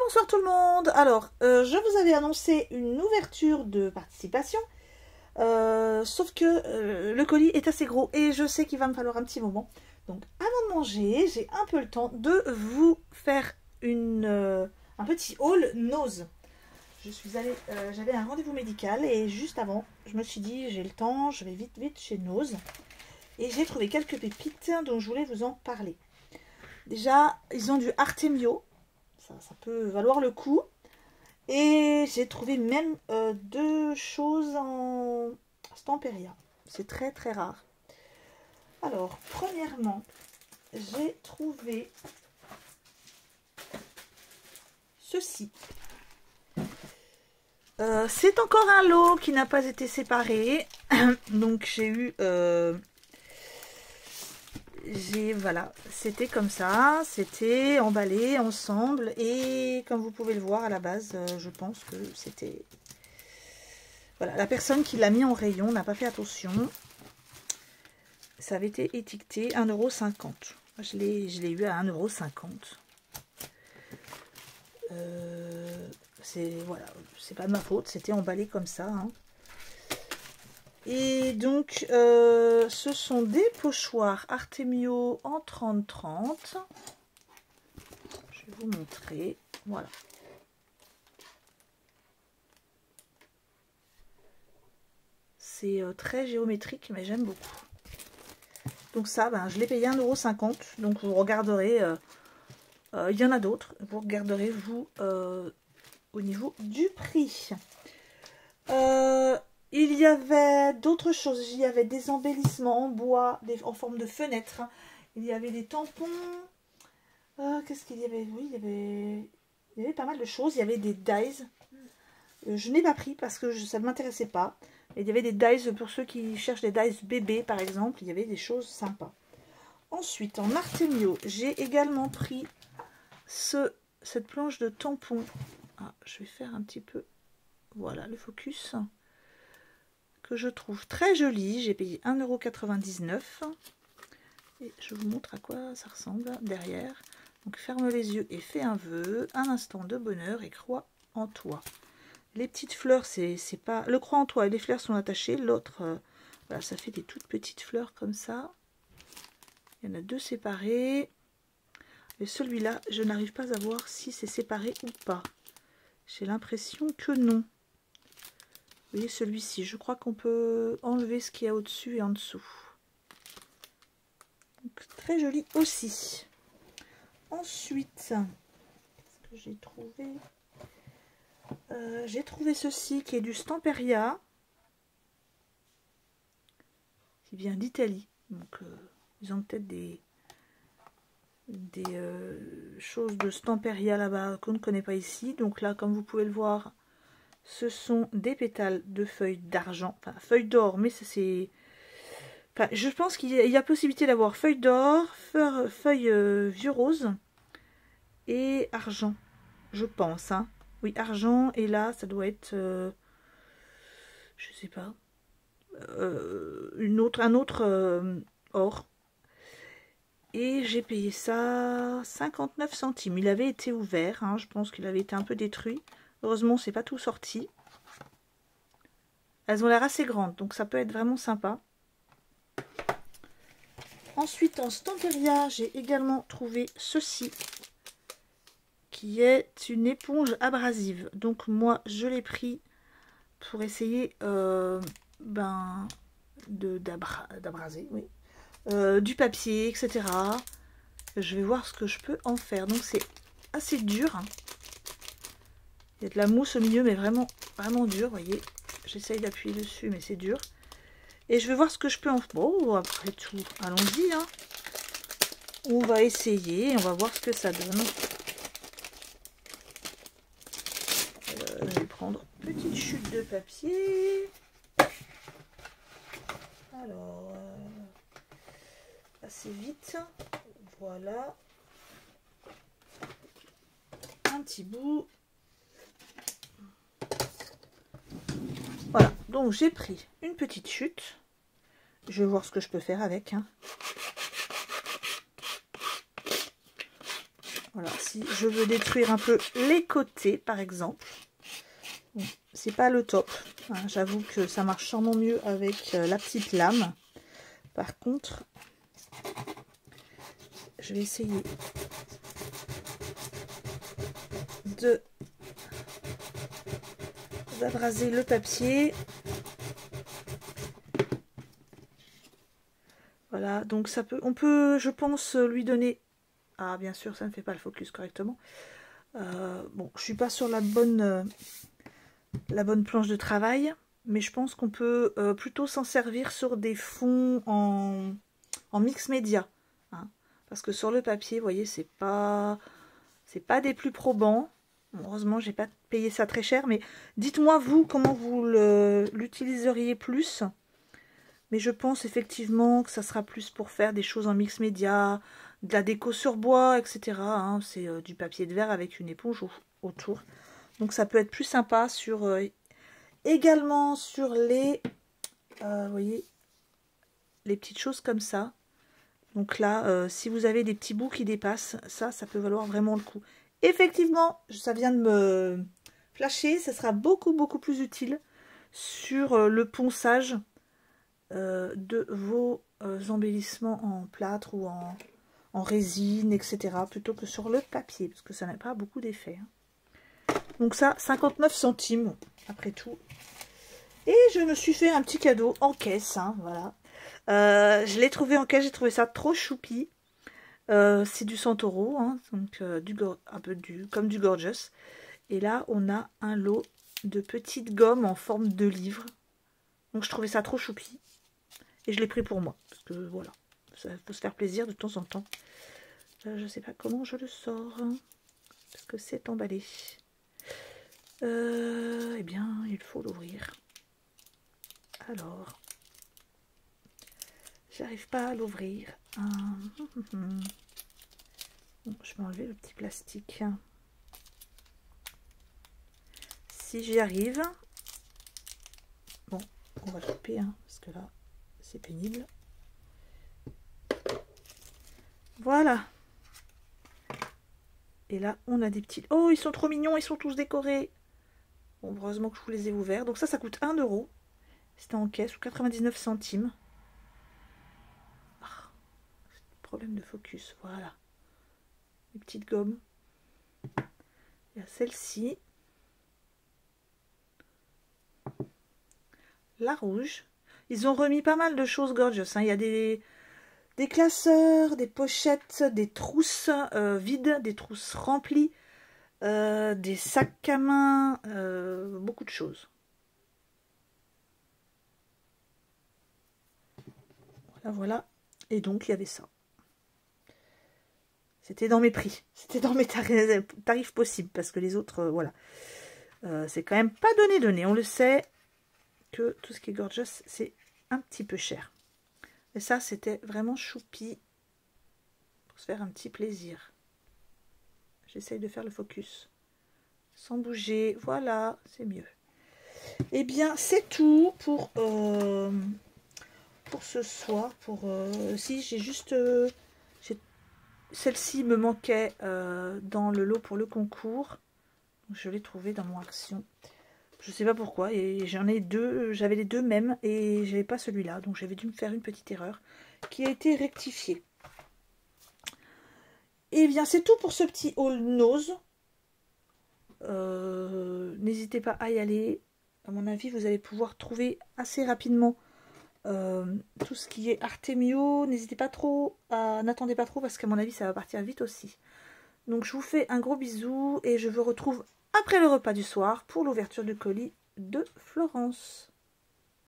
Bonsoir tout le monde. Alors, je vous avais annoncé une ouverture de participation, sauf que le colis est assez gros et je sais qu'il va me falloir un petit moment. Donc, avant de manger, j'ai un peu le temps de vous faire un petit haul nose. Je suis allée, j'avais un rendez-vous médical et juste avant, je me suis dit, j'ai le temps, je vais vite chez Nose. Et j'ai trouvé quelques pépites dont je voulais vous en parler. Déjà, ils ont du Artemio. Ça peut valoir le coup. Et j'ai trouvé même deux choses en Stamperia. C'est très rare. Alors, premièrement, j'ai trouvé ceci. C'est encore un lot qui n'a pas été séparé. Donc j'ai eu... voilà, c'était comme ça, c'était emballé ensemble et comme vous pouvez le voir à la base, je pense que c'était... Voilà, la personne qui l'a mis en rayon n'a pas fait attention. Ça avait été étiqueté 1,50 €. Je l'ai eu à 1,50 €. Voilà, c'est pas de ma faute, c'était emballé comme ça. Hein. Et donc, ce sont des pochoirs Artemio en 30-30. Je vais vous montrer. Voilà. C'est très géométrique, mais j'aime beaucoup. Donc ça, ben, je l'ai payé 1,50 €. Donc vous regarderez, il y en a d'autres. Vous regarderez, vous, au niveau du prix. Il y avait d'autres choses. Il y avait des embellissements en bois, en forme de fenêtre. Il y avait des tampons. Qu'est-ce qu'il y avait? Oui, il y avait pas mal de choses. Il y avait des dies. Je n'ai pas pris parce que ça ne m'intéressait pas. Et il y avait des dies pour ceux qui cherchent des dies bébés, par exemple. Il y avait des choses sympas. Ensuite, en Artemio, j'ai également pris cette planche de tampons. Ah, je vais faire un petit peu... Voilà, le focus... que je trouve très jolie. J'ai payé 1,99 €. Et je vous montre à quoi ça ressemble derrière. Donc ferme les yeux et fais un vœu. Un instant de bonheur et croix en toi. Les petites fleurs, c'est pas... Le croix en toi et les fleurs sont attachées. L'autre, voilà, ça fait des toutes petites fleurs comme ça. Il y en a deux séparées. Et celui-là, je n'arrive pas à voir si c'est séparé ou pas. J'ai l'impression que non. Vous voyez celui-ci, je crois qu'on peut enlever ce qu'il y a au-dessus et en dessous. Donc, très joli aussi. Ensuite, qu'est-ce que j'ai trouvé? J'ai trouvé ceci qui est du Stamperia. Qui vient d'Italie. Donc, ils ont peut-être des choses de Stamperia là-bas qu'on ne connaît pas ici. Donc là, comme vous pouvez le voir, ce sont des pétales de feuilles d'argent, enfin feuilles d'or, mais c'est... Enfin, je pense qu'il y a possibilité d'avoir feuilles d'or, feuilles vieux rose et argent, je pense. Hein. Oui, argent, et là, ça doit être, je sais pas, un autre or. Et j'ai payé ça 59 centimes. Il avait été ouvert, hein, je pense qu'il avait été un peu détruit. Heureusement, c'est pas tout sorti. Elles ont l'air assez grandes, donc ça peut être vraiment sympa. Ensuite, en Stamperia, j'ai également trouvé ceci, qui est une éponge abrasive. Donc moi, je l'ai pris pour essayer d'abraser, oui, du papier, etc. Je vais voir ce que je peux en faire. Donc c'est assez dur. Hein. Il y a de la mousse au milieu, mais vraiment dur, vous voyez. J'essaye d'appuyer dessus, mais c'est dur. Et je vais voir ce que je peux en faire. Bon, après tout, allons-y. Hein. On va essayer, on va voir ce que ça donne. Je vais prendre une petite chute de papier. Alors, assez vite. Voilà. Un petit bout. Voilà, donc j'ai pris une petite chute. Je vais voir ce que je peux faire avec. Hein. Voilà, si je veux détruire un peu les côtés, par exemple. Bon, c'est pas le top. Hein, j'avoue que ça marche sûrement mieux avec la petite lame. Par contre, je vais essayer d'abraser le papier. Voilà, donc ça peut, on peut, je pense, lui donner... Ah, bien sûr, ça ne fait pas le focus correctement. Bon, je suis pas sur la bonne planche de travail, mais je pense qu'on peut plutôt s'en servir sur des fonds en mix média. Hein, parce que sur le papier, vous voyez, c'est pas des plus probants. Heureusement, j'ai pas payé ça très cher, mais dites-moi vous comment vous l'utiliseriez plus. Mais je pense effectivement que ça sera plus pour faire des choses en mix média, de la déco sur bois, etc. Hein. C'est du papier de verre avec une éponge autour. Donc ça peut être plus sympa sur également sur les vous voyez, les petites choses comme ça. Donc là, si vous avez des petits bouts qui dépassent, ça peut valoir vraiment le coup. Effectivement, ça vient de me flasher, ça sera beaucoup plus utile sur le ponçage de vos embellissements en plâtre ou en résine, etc. plutôt que sur le papier, parce que ça n'a pas beaucoup d'effet. Hein. Donc ça, 59 centimes, après tout. Et je me suis fait un petit cadeau en caisse, hein, voilà. Je l'ai trouvé en caisse, j'ai trouvé ça trop choupi. C'est du Santoro, hein, donc un peu comme du Gorgeous. Et là, on a un lot de petites gommes en forme de livre. Donc je trouvais ça trop choupi. Et je l'ai pris pour moi. Parce que voilà, ça peut se faire plaisir de temps en temps. Je sais pas comment je le sors. Hein, parce que c'est emballé. Eh bien, il faut l'ouvrir. Alors, j'arrive pas à l'ouvrir. Bon, je vais enlever le petit plastique. Si j'y arrive. Bon, on va couper, hein, parce que là, c'est pénible. Voilà. Et là, on a des petits... Oh, ils sont trop mignons, ils sont tous décorés. Bon, heureusement que je vous les ai ouverts. Donc ça coûte 1 €. C'était en caisse ou 99 centimes. Ah, problème de focus, voilà. Les petites gommes. Il y a celle-ci. La rouge. Ils ont remis pas mal de choses gorgeous. Hein. Il y a des classeurs, des pochettes, des trousses vides, des trousses remplies, des sacs à main, beaucoup de choses. Voilà. Et donc, il y avait ça. C'était dans mes prix. C'était dans mes tarifs possibles. Parce que les autres, voilà. C'est quand même pas donné. On le sait que tout ce qui est gorgeous, c'est un petit peu cher. Et ça, c'était vraiment choupi. Pour se faire un petit plaisir. J'essaye de faire le focus. Sans bouger. Voilà, c'est mieux. Eh bien, c'est tout pour ce soir. Si, j'ai juste... celle-ci me manquait dans le lot pour le concours. Je l'ai trouvée dans mon action. Je sais pas pourquoi. Et j'en ai deux. J'avais les deux mêmes et j'avais pas celui-là. Donc j'avais dû me faire une petite erreur qui a été rectifiée. Et bien c'est tout pour ce petit haul nose. N'hésitez pas à y aller. À mon avis, vous allez pouvoir trouver assez rapidement tout ce qui est Artemio. N'hésitez pas trop, n'attendez pas trop parce qu'à mon avis, ça va partir vite aussi. Donc, je vous fais un gros bisou et je vous retrouve après le repas du soir pour l'ouverture du colis de Florence.